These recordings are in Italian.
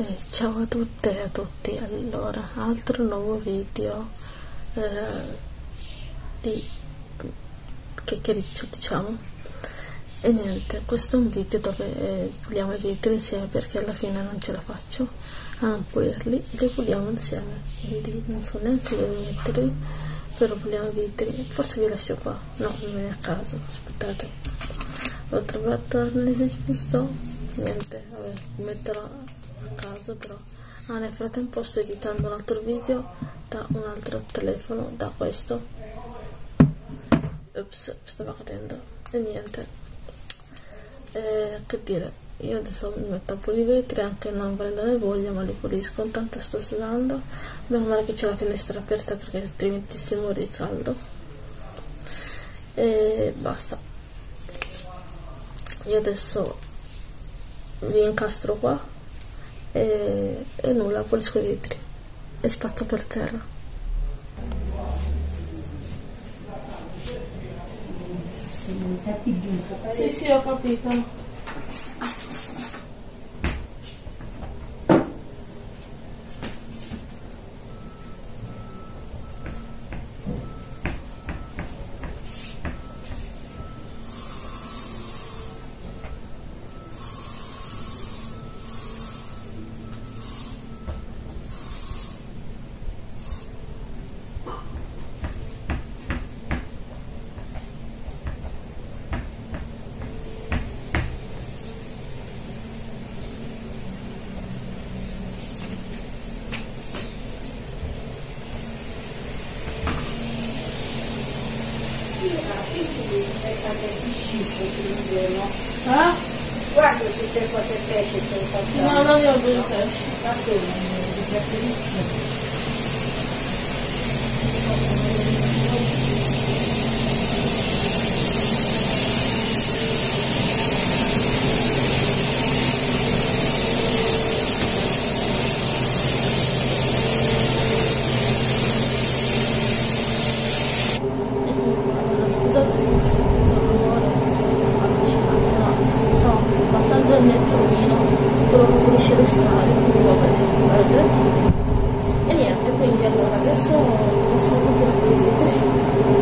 Ciao a tutte e a tutti, allora, altro nuovo video di chiacchiericcio, diciamo. E niente, questo è un video dove puliamo i vetri insieme perché alla fine non ce la faccio a non pulirli, li puliamo insieme, quindi non so neanche dove metterli, però puliamo i vetri. Forse vi lascio qua, no, non viene a caso, aspettate, ho trovato l'arnese giusto, niente, vabbè, vi metterò a caso però. Nel frattempo sto editando un altro video da un altro telefono, da questo. Ups, stava cadendo. E niente, che dire, io adesso mi metto a pulire i vetri, anche non prendere voglia, ma li pulisco. Intanto sto sudando, meno male che c'è la finestra aperta perché altrimenti si muore di caldo. E basta, io adesso vi incastro qua e nulla, pulisco i vetri e spazzo per terra. Sì, sì, ho capito. Guarda se c'è qualche pesce, c'è qualche... No, non ne ho preso pesce. Va bene, preferisco. Scusate se sento rumore, sto avvicinando, no, sto passando il metromino, quello che pulisce le strade, quindi va bene. E niente, quindi allora adesso posso continuare a vedere.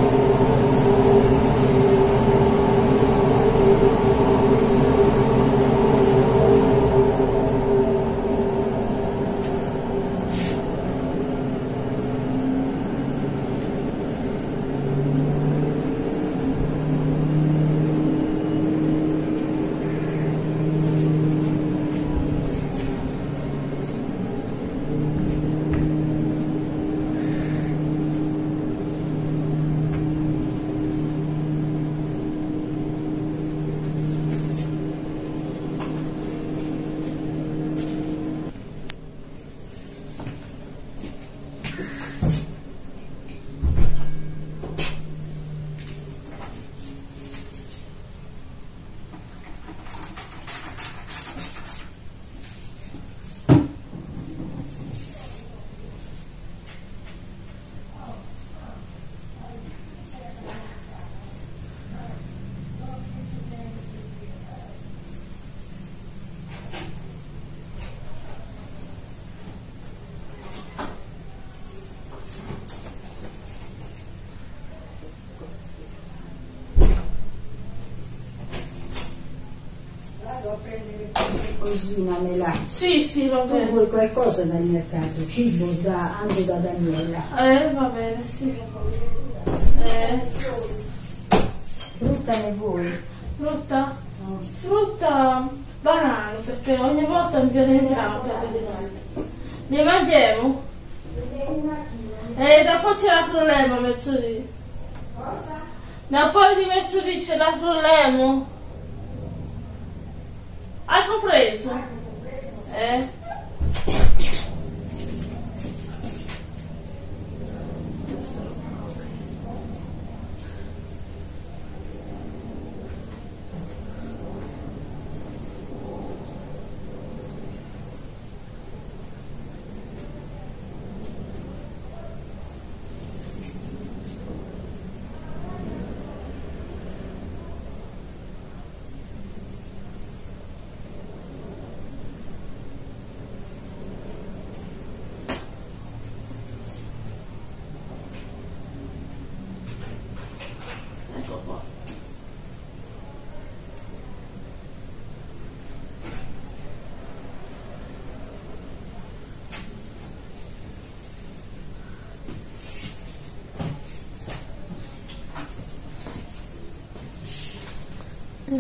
Cosina Melà. Sì, sì, va Tu bene. vuoi qualcosa dal mercato? Cibo anche da Daniela. Va bene, sì. Frutta ne vuoi? Frutta? Frutta, banane, perché ogni volta mi viene in grampo. Ne mangiamo? Dopo c'è la problema, mezzodì. Cosa? Ma poi di mezzodì c'è la problema. Hai compreso?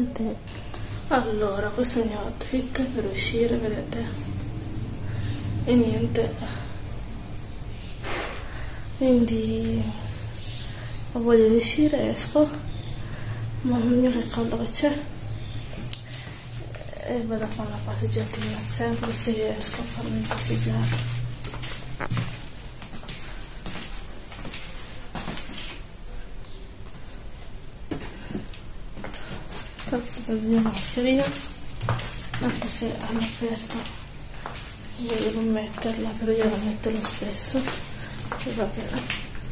niente. Allora, questo è il mio outfit per uscire, vedete, e niente, quindi ho voglia di uscire, esco, mamma mia che caldo che c'è, e vado a fare una passeggiatina, sempre se riesco a farmi passeggiare. Tolgo la mia mascherina, anche se all'aperto voglio non metterla, però io la metto lo stesso e va bene.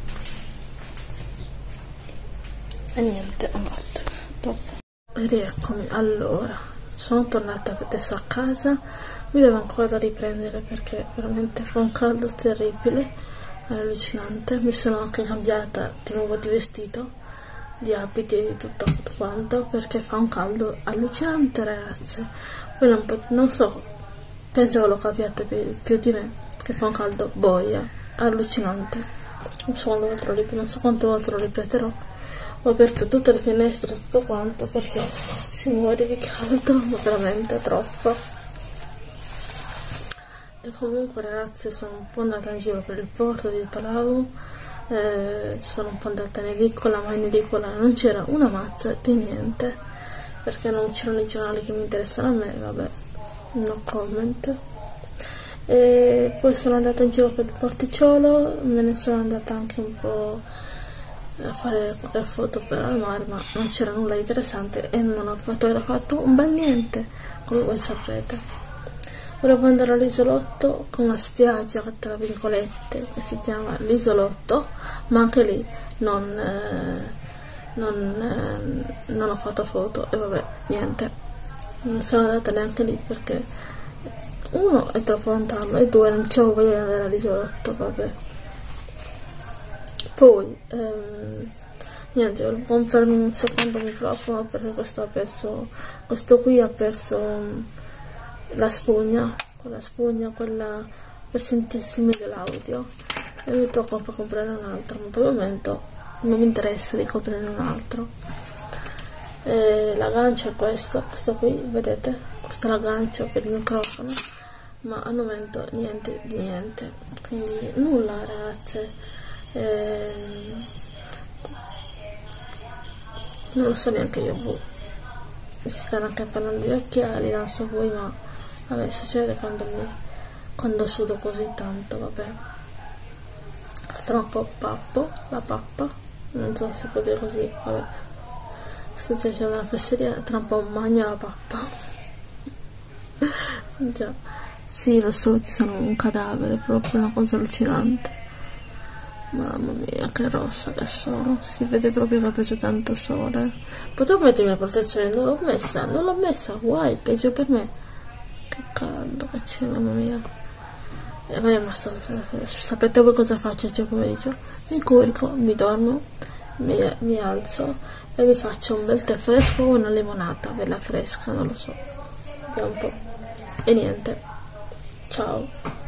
E niente, dopo rieccomi. Allora, sono tornata adesso a casa, mi devo ancora riprendere perché veramente fa un caldo terribile, allucinante. Mi sono anche cambiata di nuovo di vestito, di abiti e di tutto quanto, perché fa un caldo allucinante, ragazze. Poi non so, penso che lo capiate più di me, che fa un caldo boia, allucinante. Non so quante volte lo ripeterò. Ho aperto tutte le finestre, tutto quanto, perché si muore di caldo, ma veramente troppo. E comunque, ragazze, sono un po' andata in giro per il porto di Palau, sono un po' andata in edicola, ma in edicola non c'era una mazza di niente, perché non c'erano i giornali che mi interessano a me, vabbè, no comment. E poi sono andata in giro per il porticciolo, me ne sono andata anche un po' a fare qualche foto per al mare, ma non c'era nulla di interessante e non ho fotografato un bel niente, come voi saprete. Volevo andare all'isolotto con una spiaggia, tra virgolette, che si chiama l'isolotto, ma anche lì non ho fatto foto e vabbè, niente. Non sono andata neanche lì perché uno è troppo lontano e due non c'avevo voglia di andare all'isolotto, vabbè. Poi niente, volevo comprarmi un secondo microfono perché questo qui ha perso la spugna, quella per sentirsi meglio l'audio, e mi tocca per comprare un altro, ma per il momento non mi interessa di comprare un altro. L'aggancio è questo qui, vedete? Questo è l'aggancio per il microfono, ma al momento niente di niente, quindi nulla, ragazze. Non lo so neanche io, mi si stanno anche parlando di occhiali, non so voi, ma vabbè, succede quando sudo così tanto, vabbè. Tra un po' la pappa, non so se si può dire così, vabbè. Sto facendo una fesseria, tra un po' magno la pappa. Già, sì, lo so, ci sono un cadavere, proprio una cosa allucinante. Mamma mia, che rossa che sono, si vede proprio che ha preso tanto sole. Potevo mettermi la protezione, non l'ho messa, guai, peggio per me. Che caldo che c'è, mamma mia. Sapete voi cosa faccio oggi pomeriggio? Mi curico, mi dormo, mi alzo e mi faccio un bel tè fresco o una limonata, bella fresca, non lo so. Vediamo un po'. E niente. Ciao.